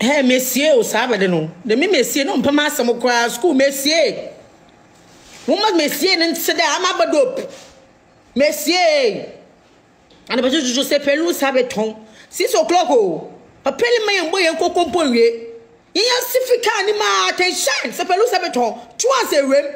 Hey, Monsieur, o Sabbath, no. The me Monsieur, no, Pamasa Mokra, school, Monsieur. Woman, Monsieur, and said, I'm a badope. Monsieur. And the Bajus just say, Pelus have a tongue. 6 o'clock, a penny man boy and cocoa poye. Yes, if you can't imagine, so Pelus have a tongue. Twice a rim,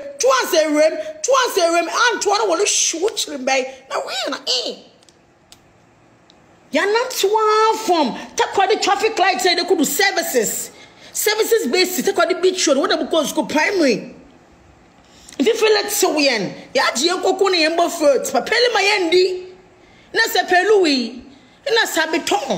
and 2 want to shoot him by. Now, we're you're not one from. Take what the traffic lights say they could do services basis. Take what the beach road, whatever goes go primary. If you feel like so yen, ya jio kokuni embo fruits, papeli mayendi, na se pelui, na sabeton.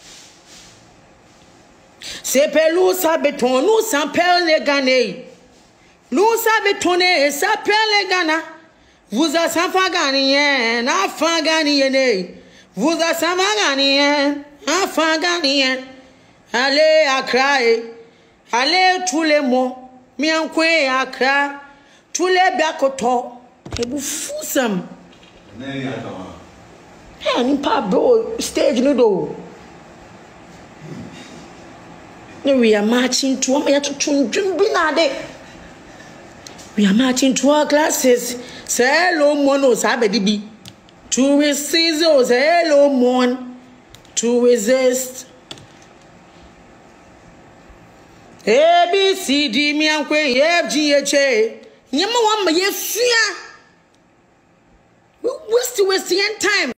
Se pelu sabeton, nous s'appelle les Ghanais. Nous sabetone, s'appelle les Ghana. Vous a sanfaganien, afanganien. Vous a sanfaganien, afanganien. Allez à craer, allez tous les mots, miankwe à craer. Tous les biakoto, et vous fous ça. Hey, pas bro, stage no do. We are marching to we are marching to our classes. Say hello, mono, sabedibi. To resist, say hello, mon. To resist. A, B, C, D, miankwe, F, G, H, A. Nyama wa ma yesuya. We still wasting time.